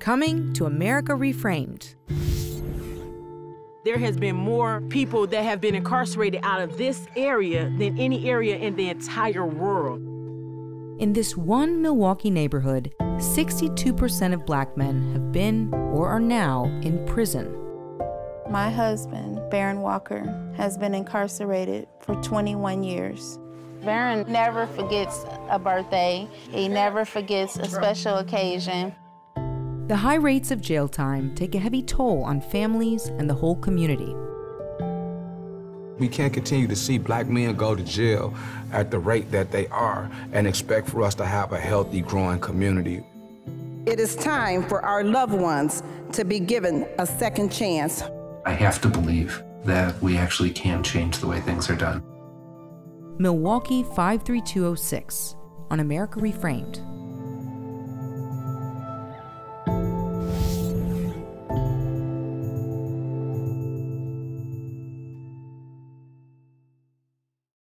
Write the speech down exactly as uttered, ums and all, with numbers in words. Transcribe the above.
Coming to America Reframed. There has been more people that have been incarcerated out of this area than any area in the entire world. In this one Milwaukee neighborhood, sixty-two percent of black men have been or are now in prison. My husband, Baron Walker, has been incarcerated for twenty-one years. Baron never forgets a birthday. He never forgets a special occasion. The high rates of jail time take a heavy toll on families and the whole community. We can't continue to see black men go to jail at the rate that they are and expect for us to have a healthy, growing community. It is time for our loved ones to be given a second chance. I have to believe that we actually can change the way things are done. Milwaukee five three two oh six on America Reframed.